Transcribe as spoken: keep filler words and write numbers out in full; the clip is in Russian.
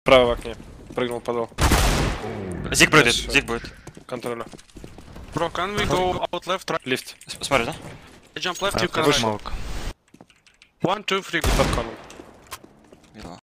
Право в окне. Прыгнул подвал. Зиг будет, зиг будет. Контролю. Bro, can we go out left, right? Лифт. Смотри, да? I jump left, I you can have right. smoke. One, two, three. Под коном. Видно.